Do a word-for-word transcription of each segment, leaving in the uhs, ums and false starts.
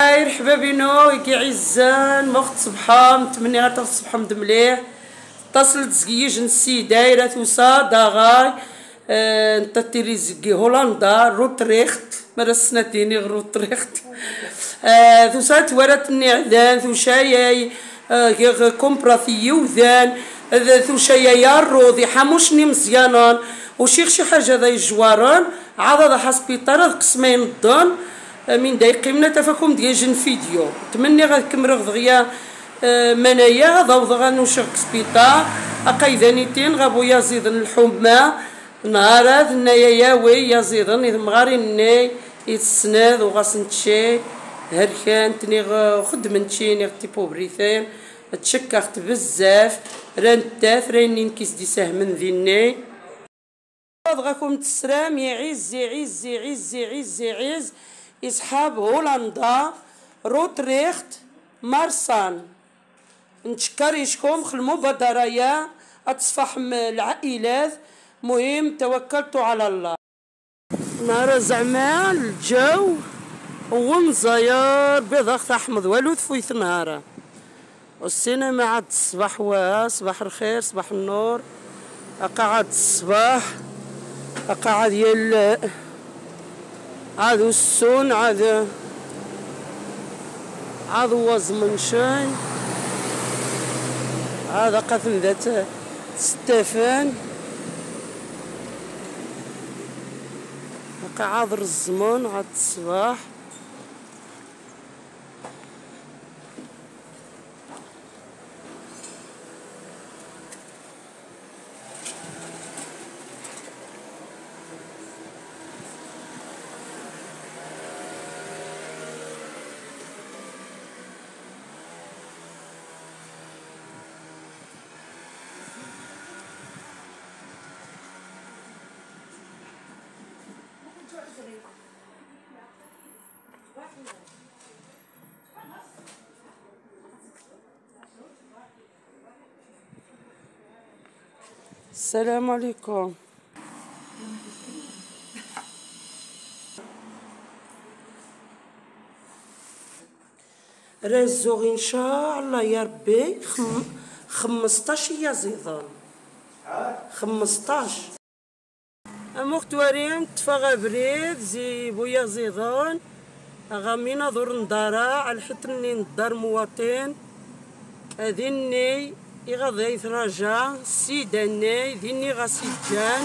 هاي مرحبا بينو يكي عزان مخت صبحا نتمنى غير تصبح مد مليح. اتصلت زكيج نسي دايره توسا داغاي أه نتا تيريزكي هولندا روتريخت مرا سنتيني غير روتريخت أه توسا توارت النعدان ثوشايا أه كومبراثي يوذان ثوشايا ياروض يحاموشني مزيانان وشيخ شي حاجه ذا يجواران عاد هذا حسبيطار هذا قسمين الضن من دايقيمنا تفاكم ديال فيديو تمني غنكمل دغيا منايا ضوض غنوشغ سبيطار اقايدانيتين غابو يزيد الحمى نهارات نايا ياوي يزيدن اذا مغاري ناي يتسناد وغاسنتشي هركان تني خدمنتشي ني تيبو بريثين تشكخت بزاف رانتاف راني نكيس دي سهمن ذيني غاكم تسرام يعز يعز يعز يعز يعز يصحاب هولندا روتريخت مارسان نتشكر يشكم خل المبادرة يا أتصفحم العائلات مهم توكلتوا على الله. نهار زعما الجو ومزير بضغط أحمد والو ثفويت نهارا والسينما عاد الصباح وا صباح الخير صباح النور قاعد الصباح قاعد ديال عاد السون عاد عاد وزمن شاي هذا قفل ذات ستافان قاعد الزمن عاد الصباح السلام عليكم. رزق ان شاء الله يا ربي خم... خمسطاش يزيدان خمسطاش مختوارين تفاغا بريد زي بويا زيدان غامينا دور ندارا على الحترني ندار مواطن هذيني يغضي يتراجع سيداني ذيني غاسيجان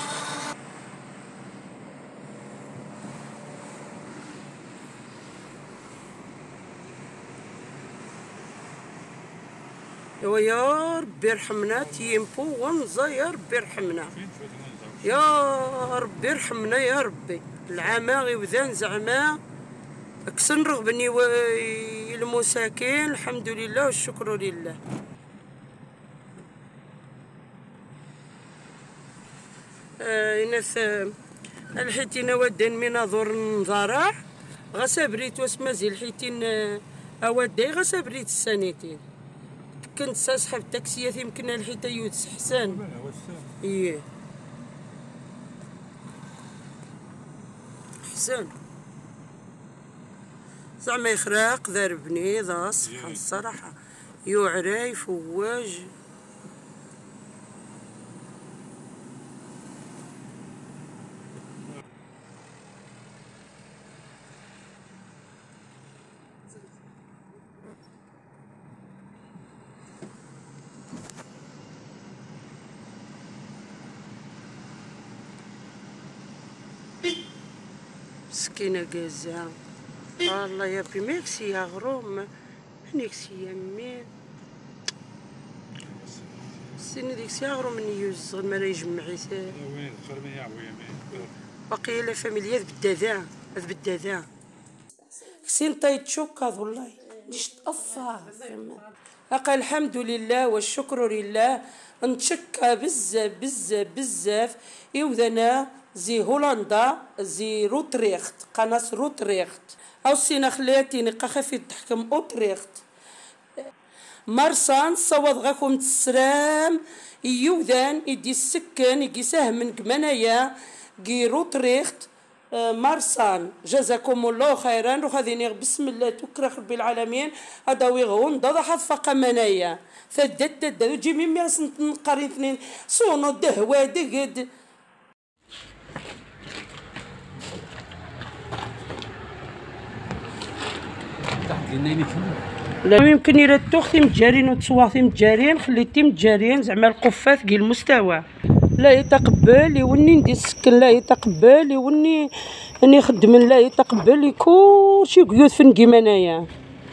يا ربي يرحمنا تيمبو ونزا يا ربي يرحمنا يا ربي يرحمنا يا ربي العماغي وذان زعما اكسن رغبني المساكين الحمد لله والشكر لله. آه إناث الحيتين ودان من ظهر نزارع غسابريت واسمازي الحيتين اودي غسابريت السنتين كنت ساسحب تاكسيات يمكن الحيتا يوتس حسان ايه حسان زعما يخراق ضربني ذا سبحان الصراحه يوعري فواج مسكينة قازة الله يا بي ميكسي يا غروم منيكسي يا مين سيني ديكسي يا غروم مني يوزغ ما لا يجمع يسال وين قرمي يا وين باقي لا فاميليات بالداذا هذا بالداذا كسين طايت شوكاض والله ليش تقفى أقل الحمد لله والشكر لله نتشكى بزاف بزاف بزاف يوذنا زي هولندا زي روتريخت قناة روتريخت أو سينا خلاتي نقا خفي تحكم أوتريخت مرسان صوت غاكم تسرام يوذان يدي السكن يجي سهم من كمانايا كي روتريخت مارسان جزاكم الله خيرا. وخذيني بسم الله تكرخ رب العالمين اداوي غون ضد حفق منايا ثدت تد جي ميمي نقارن اثنين صونو دهوا دقد لا يمكن الى التوختي متجارين وتصواختي متجارين خليتي متجارين زعما القفات كي المستوى لا يتقبل يوني ندير السكن لا يتقبل يوني اني خدم لا يتقبل كلشي قيود فين كيما انايا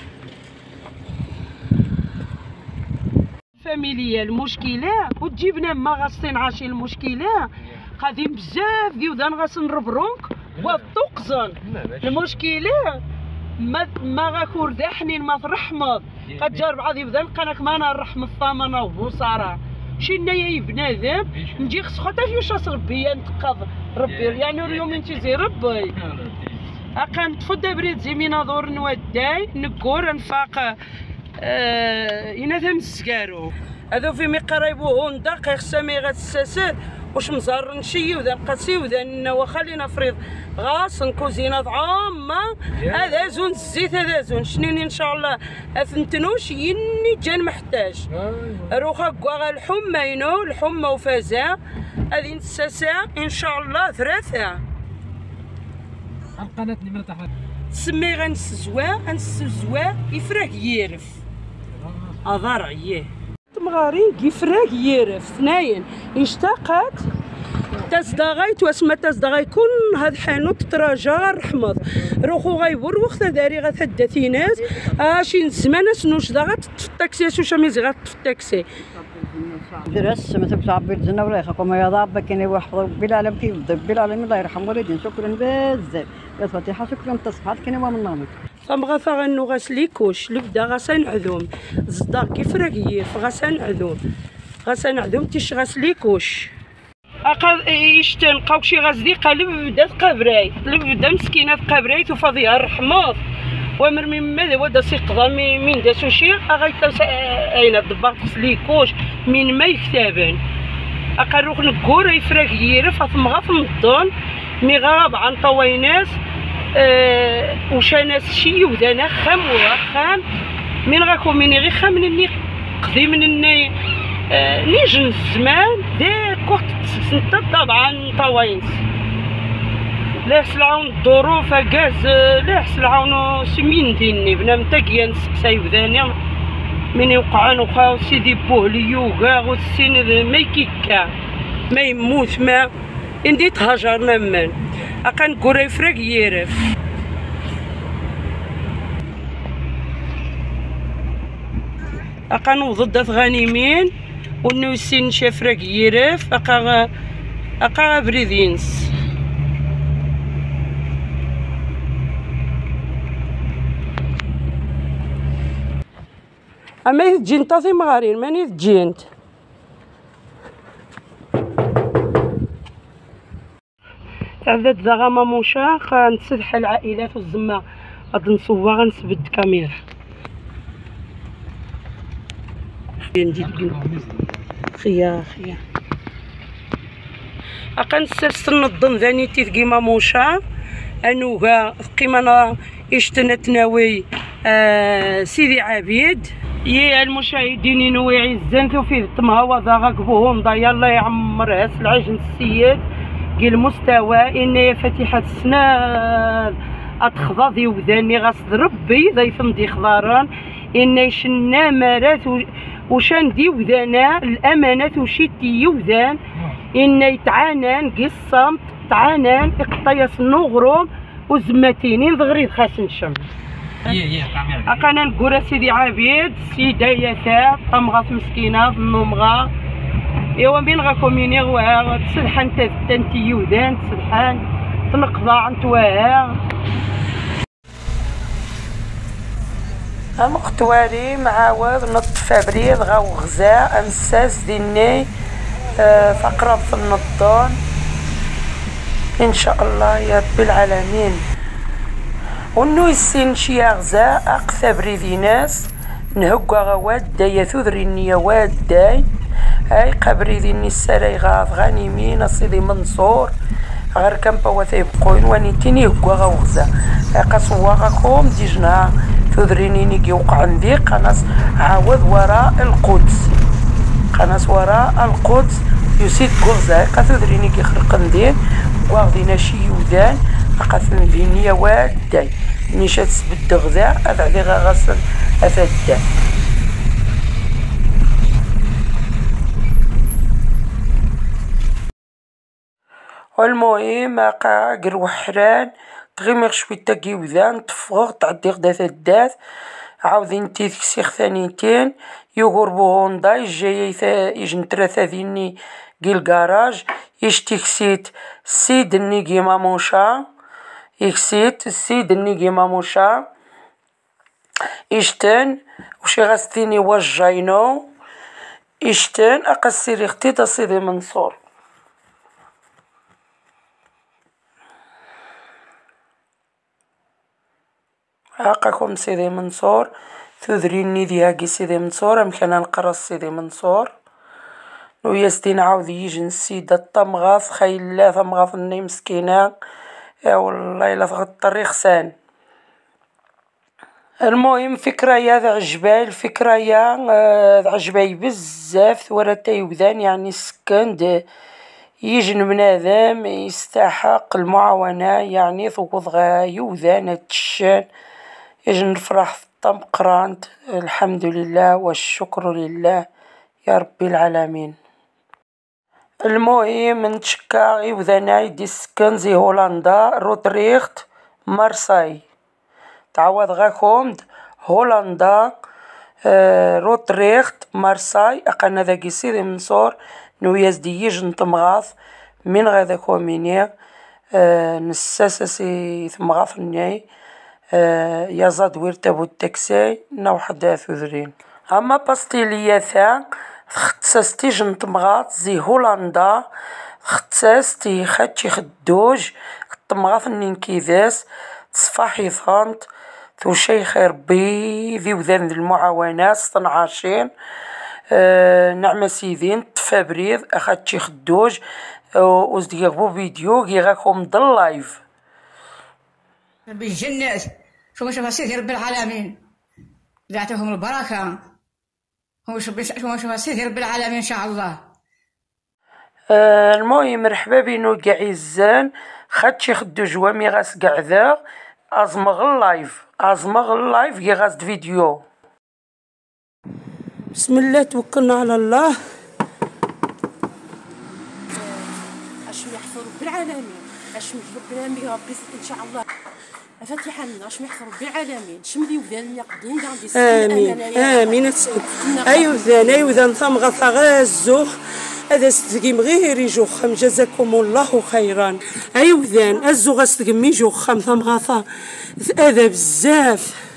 فاميليا المشكله وتجيبنا ما غاصين عاشي المشكله قادين بزاف ديودان غاس نربروك وطقزن المشكله ما ما غاكور ذا حنين ما ترحمض قد جرب عادي بدا نلقانك ما انا نرحم الثامنه وبصاره شي نايا بنادم نجي خص خاطر واش ربي نتقض ربي يعني اليوم انت زي ربي اكن تفدا بريد زي مينا دور نوداي نكور نفاق آه ينادم السكارو هذا في مي قرايبو دقيق سامي غتساسات واش مزار نشي وذا نقاسي وذا وخلينا فريض غاص نكوزينه عامه هذا زون الزيت هذا زون شنيني ان شاء الله اثنتنوش يني جان محتاج روخا كوا الحمى ينو الحمى وفازا هذه نساسا ان شاء الله ثلاثه القناه اللي مرتاحه سمي غنسزوا غنسزوا يفرق يرف اضار عيه مغارين كيفراك يرف ثناين اشتاقت تصدغيت واسما تصدغي كون هاد حانوت تراجع رحمض روخو غيبور وقت داري غتهدى ناس اشي نزمان سنوش داغت في الطاكسي شو شاميزي غات في الطاكسي درس ما تبقى عبير الجنه ولا يخاكم يا ضاب كاين واحد بالعالم كيف بالعالم الله يرحم والدين شكرا بزاف يا فاتحه شكرا تصفحات كاين هو من نامك فمغا فغنو غاسليكوش لبدا غاسان عذوم زدار كيفراكيه فغاسان عذوم غاسان عذوم تيش غاسليكوش اقا يشتنقاو شي غازدي قلب بدا قبراي بدا مسكينه قبراي وفاضيها الرحماض وامر من ماذا ودا سيقضى من داسو شي اغايتا اين الضباط سليكوش من ما يكتابن اقا روح نكور يفراكيه فاطمغا في النضون مي غاب عن طويناس أه وشاناس شي ودانا خام وخام من غاكو مني غير خام مني قديم مني أه نيجن الزمان داك وقت سنتا طبعا طواينس لا سلعون الظروف كاز لا سلعون سمين ديني بنام تاكيا نسقساي وداني من يوقعان وخا سيدي بوهلي يوغا والسين ما يكيكا ما يموت ما اندي تهجرنا من اقا نكورا يفراق يرف اقا نوضد غانيمين ونو السين شافراق يرف اقا اقا بريدينس اما يتجين طاثي مغارين ماني تجينت تعذت زغامة موشا غنتسدح العائلات والزما غاد نصوى غنسبد كاميرا خيا خيا اقا نسلسل نظن ذاني تيثقيما موشا انوغا قيمانا اشتنا تناوي آه سيدي عبيد يا المشاهدين نوي عزان في التمهوى ذا غاكبوهم ضايا الله يعمرها سلعجن السيد كي المستوى إن فاتحة السناد أتخضاضي وذاني غصد ربي ضيف مدي خضاران إن يشنا مرات وشاندي وذانا الأمانات وشيتي وذان إن يتعانان قصام تعانان إقطياس نغروم وزمتينين ضغريد خاسن شم أقانا نقول سيدي عبيد سيدة يثاب طمغاث مسكينة النومغا ايوا بين غاكم ميني غوا تسلحان تانتي يودان تسلحان تنقضى عن تواها مقتواري معاود نطف بريد غاو غزاء امساس ديني آه فقرب في النضون ان شاء الله يا رب العالمين ونو يسين شي غزاء اقثى بريدي ناس نهقا غواد دايا ثذريني واد داي هاي قبري ذي السراي غاف غانيمين سيدي منصور غير كامبا وثيبقوين وانيتيني هكوا غوغزا قاسوا غاكم ديجنا ثذريني نيجي وقع عندي قناص عاود وراء القدس قناص وراء القدس يسيد غوغزا قاثذريني كي خرق ندير واغدينا شي يودان قاثذريني يا واداي نيشات سبد غذا افعدي غاسل افدا والمهم قا قروح حران تغيميغ شوية تاكي وذان تفغغ تعدي غدا ثداث عاودين تيثكسيخ ثانيتين يغربو هونداي جاي يجن ثلاثة ذيني كي الكراج يشتيكسيت سيد النيكي ماموشا يكسيت السيد النيكي ماموشا يشتن وشي غاستيني وجاينو يشتن اقسيري اختي تا سيدي منصور هاقاكم سيدي منصور ثذريني ذي سيدي منصور امكان نقرص سيدي منصور ويستين عاود يجي السيدة الطمغاث خيل لا ثمغاث الني مسكينة يا والله الا تغطر يخسان. المهم فكرة يا ذا عجباي الفكرة يا ذا عجباي بزاف ثورتا يوذان يعني سكن يجن بنادم يستحق المعاونة يعني ثوض غا يوذان التشان يجن نفرح في الطم قرانت الحمد لله والشكر لله يا رب العالمين. المهم نتشكا يوذانا يدي السكن زي هولندا روتريخت مارساي تعوض غاكم هولندا آه روتريخت مارساي اقلنا ذاكي سيدي منصور نوياز دي يجن تمغاث من غادا كومينيا آه نساسسي ثمغاث الناي آه يا زاد تابو التاكسي نوحد ثذرين اما باستيليا ثا ختصاص تيجن تمغاث زي هولندا ختصاص تي خاتشي خدوج تمغاث نين كيداس تصفاحي ثانت ثو شيخ ربي ذي وذان المعاونات سطنعاشين أه نعم سيدين تفابريض اخاتشي خدوج وزديك بو فيديو كي غاكم ضل لايف بالجنات شوف شوف سيدي رب العالمين دعتهم البركة هو شوف شوف سيدي رب العالمين ان شاء الله. أه المهم مرحبا بينو كاعزان خاتشي خدوج وامي غاس قعذا ازمغ اللايف ازمغ اللايف كي غاس فيديو. بسم الله توكلنا على الله. اش يحفظ رب العالمين اش رب العالمين يا ربي ان شاء الله فاتحه لنا اش يحفظ رب العالمين شملي وذان يقدين كاع امين امين ايوا ذان ايوا ذان ثمغه غازو هذا ستقيم غير يجوخم جزاكم الله خيرا. ايوا ذان ازو غاستقيم يجوخم ثمغه هذا بزاف